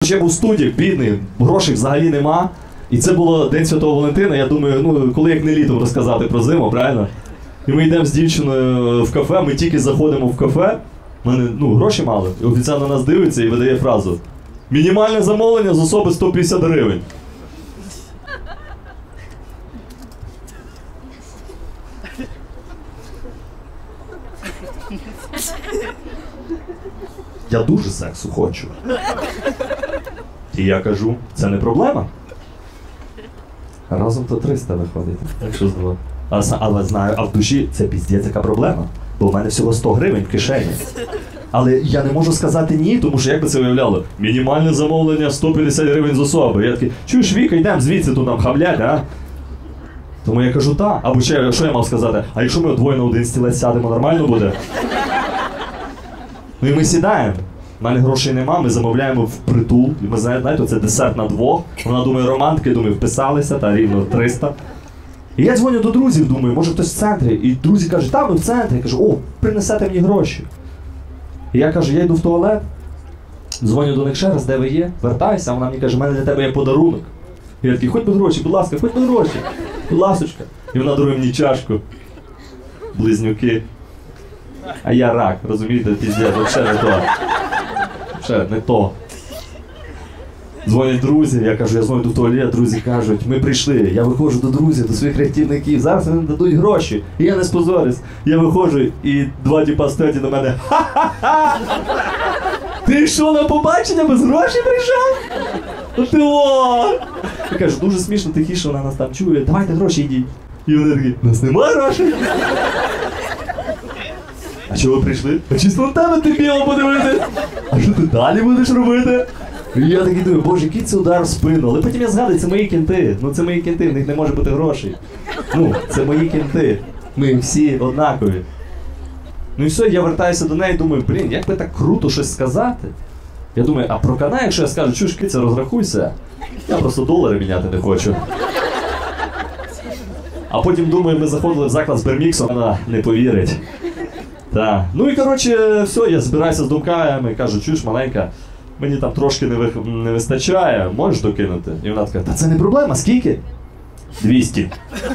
Коротше, я був студік, бідний, грошей взагалі нема. І це було День Святого Валентина, я думаю, ну, коли як не літом розказати про зиму, правильно? І ми йдемо з дівчиною в кафе, ми тільки заходимо в кафе, в мене, ну, гроші мали, і офіціант на нас дивиться і видає фразу: мінімальне замовлення з особи 150 гривень. Я дуже сексу хочу. І я кажу, це не проблема. Разом то 300 виходить. Якщо здавати. Але знаю, а в душі це піздець яка проблема. Бо в мене всього 100 гривень в кишені. Але я не можу сказати ні, тому що як би це виявляло? Мінімальне замовлення 150 гривень з особи. Я такий, чуєш, Віка, йдемо звідси, тут нам хавлять, а? Тому я кажу, так. Або ще, що я мав сказати? А якщо ми двоє на один стілець сядемо, нормально буде? Ну і ми сідаємо. У мене грошей нема, ми замовляємо впритул. І ми, знаєте, це десерт на двох. Вона думає, романтики, думаю, вписалися, та рівно 300. І я дзвоню до друзів, думаю, може хтось в центрі. І друзі кажуть, там ми в центрі. Я кажу, о, принесете мені гроші. І я кажу, я йду в туалет, дзвоню до них ще раз, де ви є, вертаюся, а вона мені каже, в мене для тебе є подарунок. І я такий, хоч би гроші, будь ласка, хоч би гроші, будь ласочка. І вона дарує мені чашку. Близнюки. А я рак, розумієте, піздець, взагалі не то. Взагалі не то. Дзвонять друзі, я кажу, я дзвоню до туалет, друзі кажуть, ми прийшли, я виходжу до друзів, до своїх рятівників, зараз вони дадуть гроші. І я не спозорюсь, я виходжу і два тіпа стоять до мене, ха-ха-ха! Ти що, на побачення без грошей прийшов? Ти о! Я кажу, дуже смішно, тихіше, вона нас там чує, давайте гроші йдіть. І вони такі, у нас немає грошей. А чого ви прийшли? А чисто на тебе ти біло подивитись. А що ти далі будеш робити? І я такий думаю, боже, який це удар в спину. Але потім я згадую, це мої кінти. Ну це мої кінти, в них не може бути грошей. Ну, це мої кінти. Ми всі однакові. Ну і все, я вертаюся до неї і думаю, блін, як би так круто щось сказати. Я думаю, а проканай, якщо я скажу, чуєш, киця, розрахуйся. Я просто долари міняти не хочу. А потім думаю, ми заходили в заклад з Берміксом, вона не повірить. Так. Ну і коротше, все, я збираюся з думками, кажу, чуєш, маленька, мені там трошки не вистачає, можеш докинути? І вона така, та це не проблема, скільки? 200.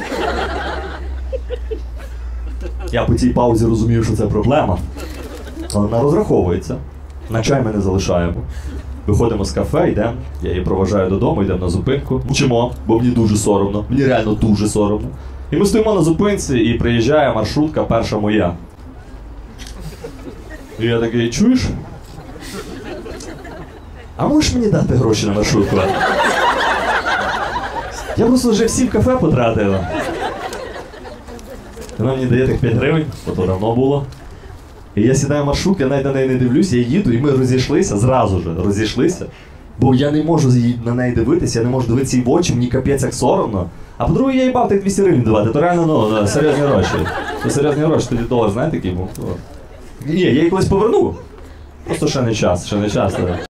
Я по цій паузі розумію, що це проблема. Але вона розраховується. На чай ми не залишаємо. Виходимо з кафе, йдемо, я її проважаю додому, йдемо на зупинку. Мчимо, бо мені дуже соромно, мені реально дуже соромно. І ми стоїмо на зупинці і приїжджає маршрутка перша моя. І я такий, чуєш? А можеш мені дати гроші на маршрутку? Я просто вже всі в кафе потратив. Вона мені дає тих 5 гривень, бо то давно було. І я сідаю в маршрутку, я навіть на неї не дивлюсь, я їду, і ми розійшлися, зразу ж розійшлися. Бо я не можу на неї дивитися, я не можу дивитися їй в очі, мені капець як соромно. А по-друге, я їбав тих 200 гривень давати, то реально, ну, серйозні гроші. То серйозні гроші, тоді долар, знаєте, який був? Ні, я її колись повернув. Просто ще не час, ще не час.